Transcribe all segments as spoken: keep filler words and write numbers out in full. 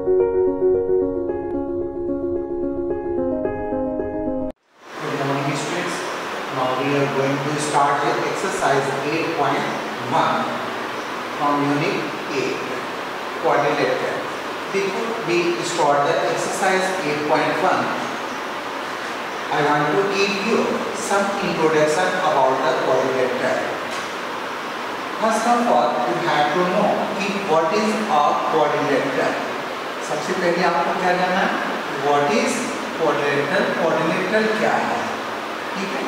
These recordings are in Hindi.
Going to start with exercise eight point one from unit eight, quadrilateral. Before we start the exercise eight point one, I want to give you some introduction about the quadrilateral. First of all, you have to know कि what is a quadrilateral. सबसे पहले आपको क्या जानना है? What is quadrilateral? Quadrilateral क्या है? ठीक है?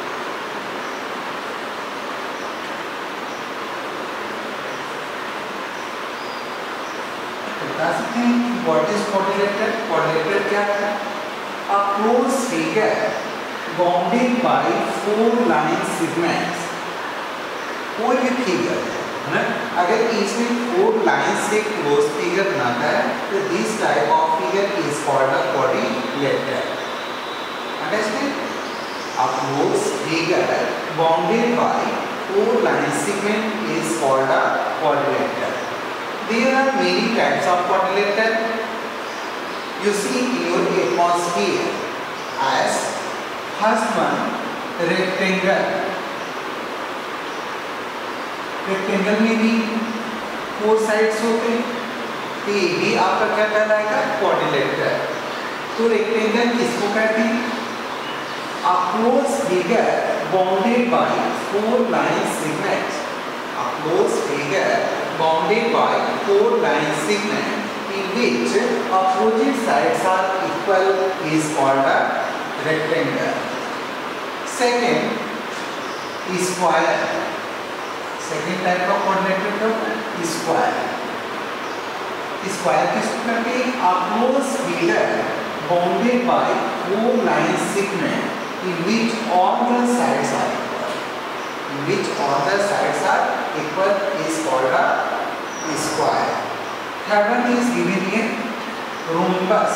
बता सकते हैं कि what is quadrilateral? Quadrilateral क्या है? A closed figure bounded by four line segments. कोई भी फिगर है, अगर इसमें फोर लाइन से क्लोज फिगर बनाता है तो this type of figure is called a quadrilateral. Understand? A closed figure bounded by four line segment is called a quadrilateral. There are many types of quadrilateral. You see in your atmosphere as first one rectangle. Rectangle में भी four sides होते हैं, तो ये भी आपका क्या कहलाएगा? quadrilateral. तो rectangle किसको कहते हैं? A closed figure bounded by four line segments. A closed figure bounded by four line segments in which opposite sides are equal is called a rectangle. Second, square. Second type of quadrilateral is square. Square किसको कहते हैं? A closed figure bounded by four line segments in which all the sides are equal. In which all the sides are equal is called a square. Third one is given here, rhombus.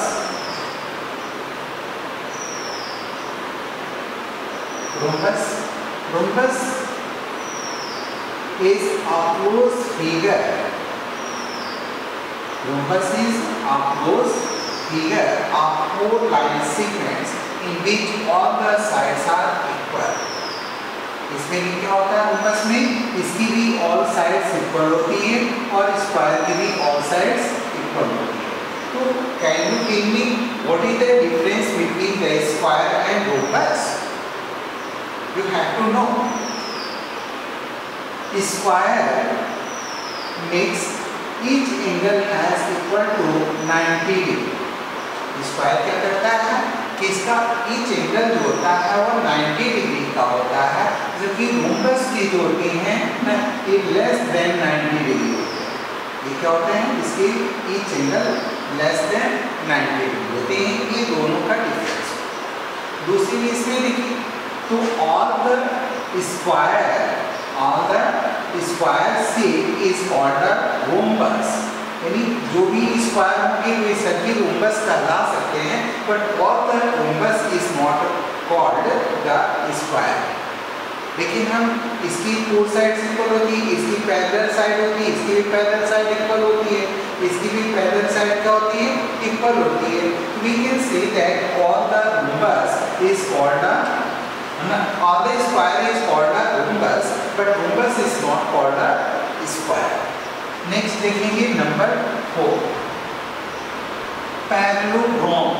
Rhombus. Rhombus is a closed figure. Rhombus is a closed figure of four line segments in which all the sides are equal. इसमें भी क्या होता है? rhombus में इसकी भी all sides equal होती है और square की भी all sides equal होती है. तो can you tell me what is the difference between the square and rhombus? You have to know. Square makes each angle has equal to ninety degree. Square क्या करता है कि इसका each angle जो होता है वो ninety डिग्री का होता है, जबकि rhombus की जो होती हैं ना ये less than ninety डिग्री होती है. ये क्या होते हैं? इसके each angle less than ninety degree होते हैं. ये दोनों का डिफरेंस. दूसरी इसमें देखिए तो all the square all the square shape is called a rhombus. यानी जो भी स्क्वायर होंगे वे सभी rhombus कहला सकते हैं, but all the rhombus is not called the square. लेकिन हम इसकी फोर साइड इक्वल होती है, इसकी पैरेलल साइड होती है, इसकी भी पैरेलल साइड इक्वल होती है, इसकी भी पैरेलल साइड क्या होती है? इक्वल होती है. We can say that all the rhombus is called a all the square is called a rhombus, but rhombus is not called a square. Next देखेंगे number four, parallelogram.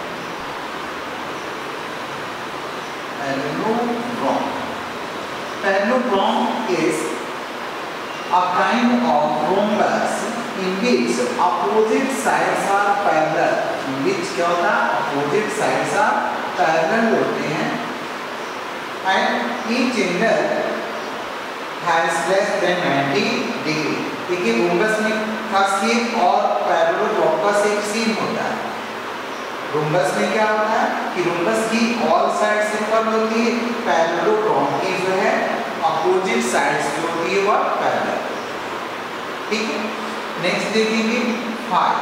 Parallelogram parallelogram is a kind of rhombus in which opposite sides are parallel. In which क्या होता है? Opposite sides are parallel होते हैं and each angle has less than ninety degree. देखिए rhombus में का शेप और पैरेललोग्राम का शेप सेम होता है. rhombus में क्या होता है कि rhombus की all sides इक्वल होती है, पैरेललोग्राम की जो है अपोजिट साइड्स जो होती है वो पैरेलल. ठीक है. नेक्स्ट देखेंगे फाइव.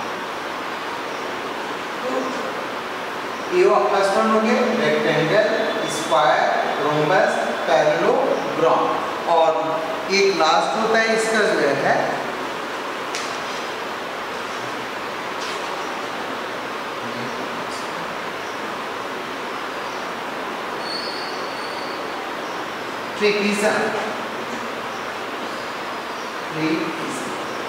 तो ये फर्स्ट वन हो गया रेक्टेंगल, स्क्वायर, rhombus, पैरेललोग्राम. और एक लास्ट होता है इसका जो है ट्रेपीजम, ट्रेपीजम,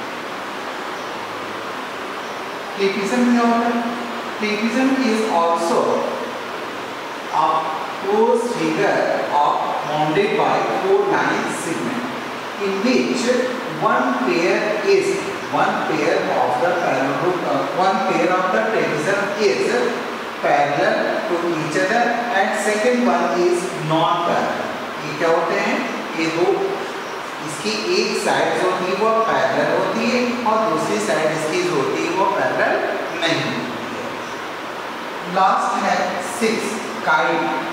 ट्रेपीजम क्या होता है? Trapezium is also a closed figure of bounded by four line segment in which one pair is one pair of the parallel uh, one pair of the trapezium is parallel to each other and second one is non parallel. ये क्या होते हैं? ये दो, इसकी एक साइड जो होती है वो पैरेलल होती है और दूसरी साइड इसकी जो होती है वो पैरेलल नहीं होती है। लास्ट है सिक्स, काइट।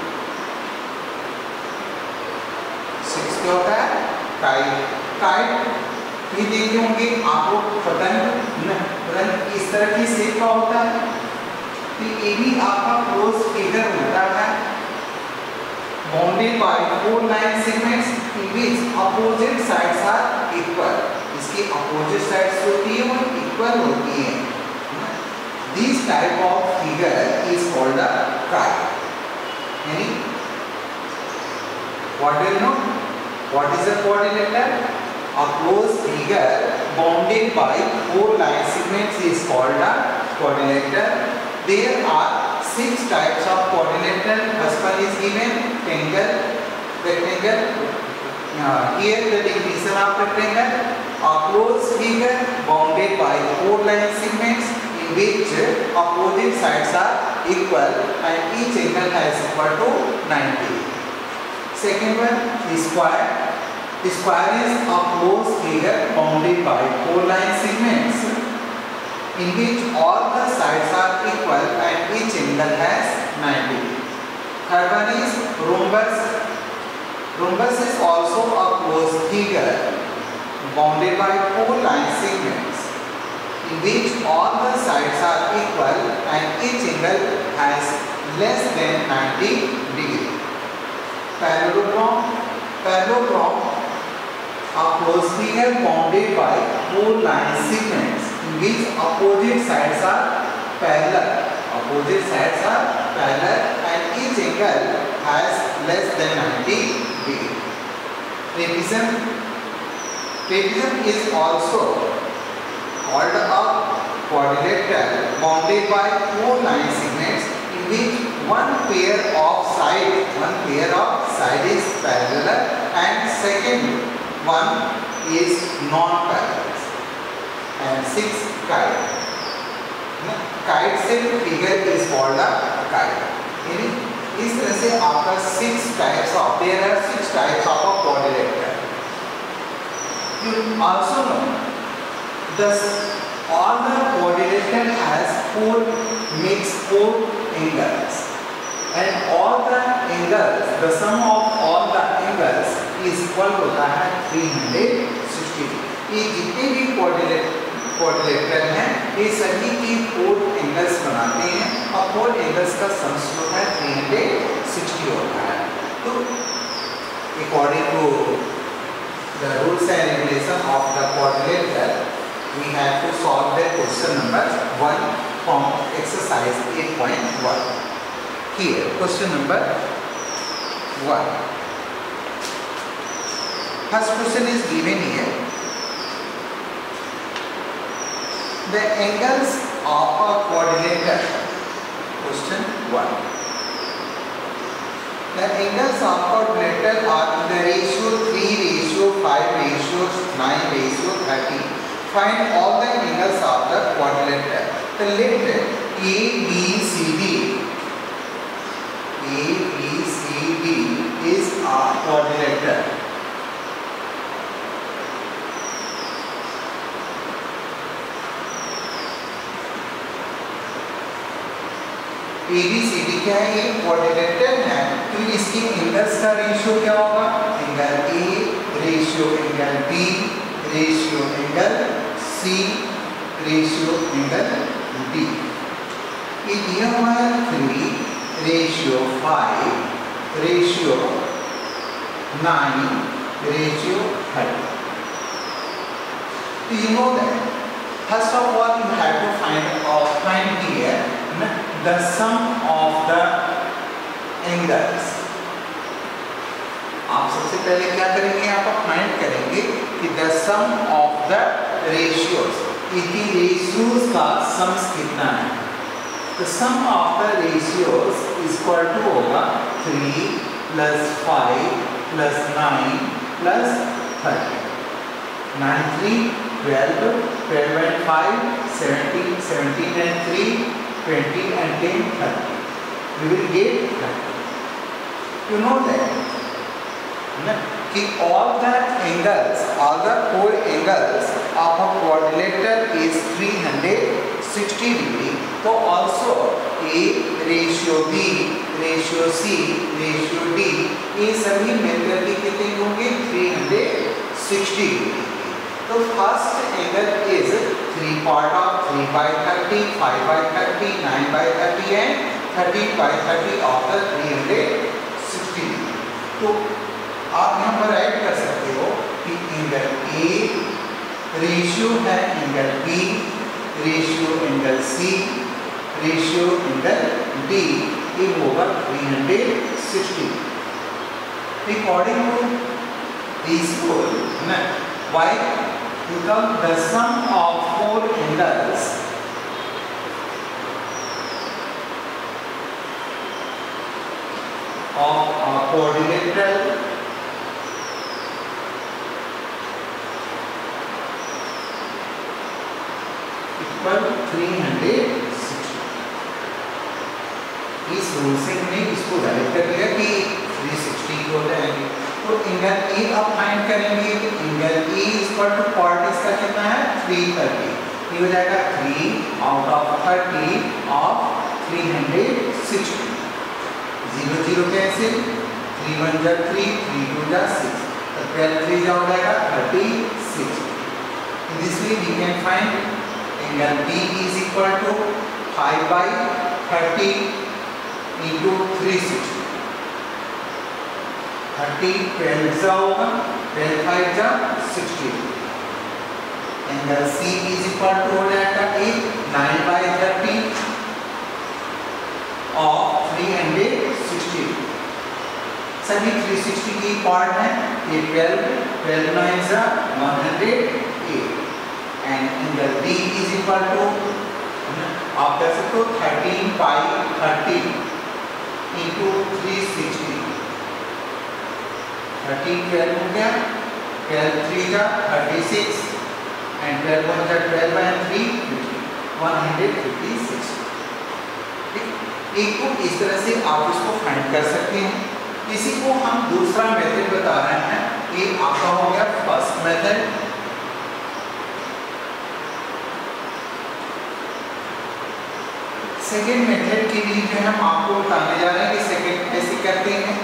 सिक्स क्या होता है? काइट। काइट ये देखे होंगे आपको, पतंग पतंग इस तरह की शेप का होता है, तो ये भी आपका क्लोज फिगर होता है, bounded by four line segments in which opposite sides are equal. इसकी अपोजिट साइड्स होती है वो इक्वल होती है। This type of figure is called a kite. यानी what do you know? What is a quadrilateral? A closed figure bounded by four line segments is called a quadrilateral. There are six types of quadrilateral. First one is given: triangle, rectangle. Uh, here the definition of rectangle: a closed figure bounded by four line segments in which opposite sides are equal and each angle has equal to ninety. Second one is square. The square is a closed figure bounded by four line segments in which all the sides are equal and each angle has ninety. Third one is rhombus. Rhombus is also a closed figure bounded by four line segments in which all the sides are equal and each angle has less than ninety degree. Parallelogram. Parallelogram, a closed figure bounded by four line segments in which opposite sides are parallel. Opposite sides are parallel and each angle has less than ninety degree. Trapezium. Trapezium is also called a quadrilateral bounded by four line segments in which one pair of side one pair of side is parallel and second one is non-parallel. And six, kite. Kite से figure is called a kite. यानी इस तरह से आपका six types of there are six types of a quadrilateral. You also know thus all the quadrilateral has four makes four angles. And all the angles, the sum of all the angles is equal होता है three hundred sixty. ये जितने भी क्वाड्रिलेटरल हैं ये सभी की फोर एंगल्स बनाते हैं और फोर एंगल्स का सम जो है three hundred sixty होता है। तो according to the rules and regulation of the quadrilateral, we have to solve the question number one from exercise eight point one. Here, question number one. First question is given here. The angles of a quadrilateral. Question one. The angles of a quadrilateral are in the ratio three, ratio five, ratio nine, ratio thirty. Find all the angles of the quadrilateral. The let A, B, C, D. A, B, C, D is a quadrilateral. A, B, C, D क्या है? ये क्वाड्रिलेटरल है, तो इसकी एंगल्स का रेशियो क्या होगा? Angle A ratio angle B ratio angle C ratio angle D। ये दिया हुआ है three ratio five ratio nine ratio thirty. Do you know that? First of all, you have to find or find here the sum of the angles आप सबसे पहले क्या करेंगे, आप फाइंड करेंगे कि the sum of the ratios, इनकी रेशियोज का सम्स कितना है। The sum of the ratios is equal to होगा three plus five plus nine plus thirty. Nine three twelve, twelve and five seventeen, seventeen and three twenty and ten thirty. We will get thirty. You know that कि all the angles, all the four angles of a quadrilateral is three hundred sixty degree. तो also A ratio B, ratio C, ratio D, ये सभी मिलकर के कितने होंगे, three hundred sixty degree. तो first angle is three part of three by thirty, five by thirty, nine by thirty and thirty by thirty of the three hundred sixty. तो आप यहाँ पर ऐड कर सकते हो कि एंगल A रेशियो है angle B, ratio angle C, ratio angle D, ये होगा three hundred sixty. According to this rule, ना, why? Because the sum of four angles of a quadrilateral equal three hundred sixty. इस रूल से हमने इसको डायरेक्ट कर लिया कि three sixty हो जाएंगे। तो एंगल ए आप फाइंड करेंगे, angle A is equal to cot इसका कितना है three thirty, ये हो जाएगा three out of thirty of three hundred sixty। Zero zero कैसे, three one जा three, three two जा six, तो twelve three जा हो जाएगा thirty-six। In this way we can find angle B is equal to five by thirty into three sixty। thirty twelve जा होगा, twelve five जा sixty। Angle C is equal to हो जाएगा एक nine by thirty of three hundred sixty। सभी three sixty की पार्ट है, ये twelve, twelve nine जा one hundred eight। And angle D is equal to आप कह सकते हो thirteen by thirty into three sixty। thirteen twelve हो गया, twelve three जा thirty-six and twelve one जा twelve and three fifty, one hundred fifty-six। एक को इस तरह से आप इसको फाइंड कर सकते हैं। इसी को हम दूसरा मेथड बता रहे हैं, ये आपका हो गया फर्स्ट मेथड। सेकेंड मेथड के लिए जो हम आपको बताने जा रहे हैं कि सेकेंड कैसे करते हैं।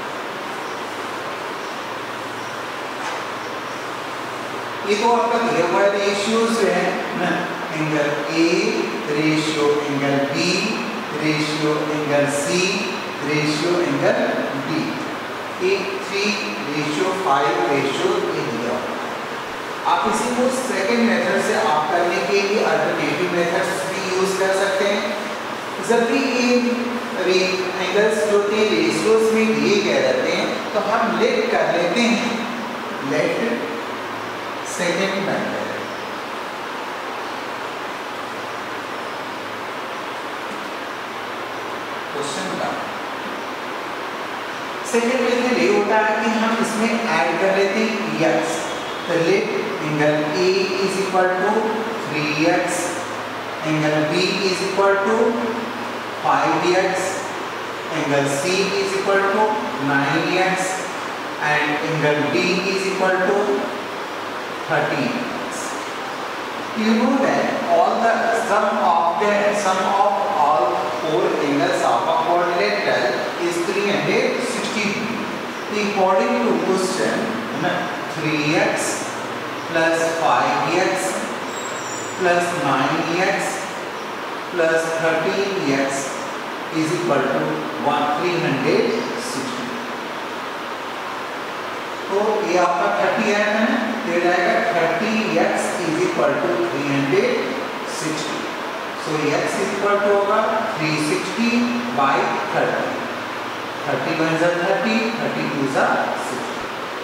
ये तो आपका दिया हुआ रेशियोज है ना, angle A ratio angle B ratio angle C ratio angle D, A three ratio five ratio A दिया। आप इसी को सेकेंड मेथड से आप करने के लिए अल्टरनेटिव मेथड्स भी यूज कर सकते हैं। जब भी ये एंगल्स जो थे रेशियोज में दिए गए रहते हैं तो हम लेट कर लेते हैं, लेट सेकेंड मेथड। क्वेश्चन का सेकेंड मेथड ये होता है कि हम इसमें ऐड कर लेते हैं x। तो let angle A is equal to three x, angle B is equal to five x, angle C is equal to nine x and angle D is equal to thirteen x. You know that all the sum of the sum of all four angles of a quadrilateral is three hundred sixty. According to question, three x plus five x plus nine x plus thirteen x is equal to three hundred sixty. तो ये आपका thirty आया है ना, ये जाएगा thirty x is equal to three hundred sixty. So x is equal to होगा three sixty by thirty. thirty one is thirty, thirty two is sixty.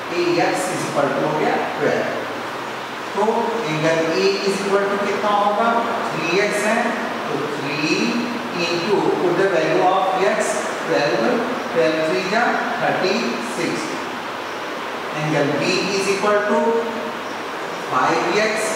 A x is equal to हो गया ट्वेल्व। तो angle A is equal to कितना होगा, थ्री एक्स है, तो three into put the value of x twelve, twelve three जा thirty six. Angle B is equal to five x,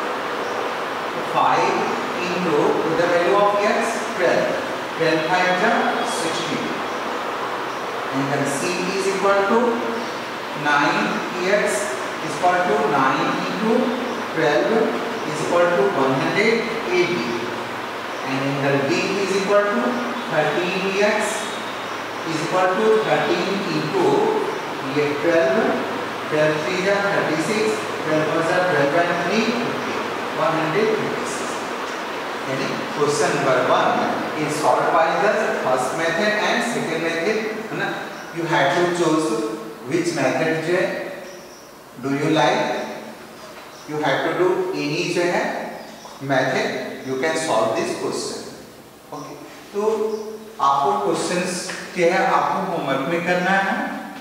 five into put the value of x twelve, twelve five जा sixteen. Angle C is equal to nine x is equal to nine into twelve is equal to one hundred eighty, and angle D is equal to thirteen x is equal to thirteen into twelve, twelve three is thirty-six, twelve four is twelve and three, one hundred fifty-six. यानी question number one is solved by the first method and second method, है ना? You have to choose which method जो है do you like, you have to do any जो है method, you can solve this question. Okay, तो आपको क्वेश्चंस क्या है, आपको होमवर्क में करना है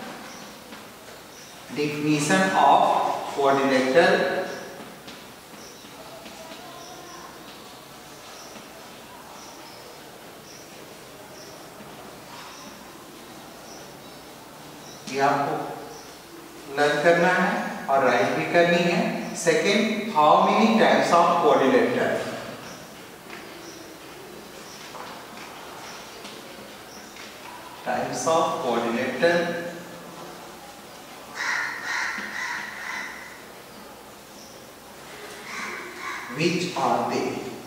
definition of quadrilateral, ये आपको लर्न करना है और राइट भी करनी है। Second, how many types of quadrilateral, types of quadrilateral, which are they,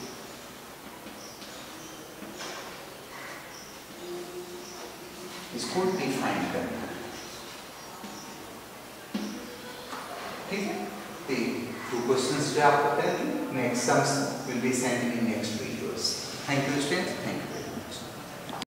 इसको डिफाइन करना है। ठीक है, टू क्वेश्चंस जो आपको करेंगे, next sums will be send in next videos. Thank you students, thank you.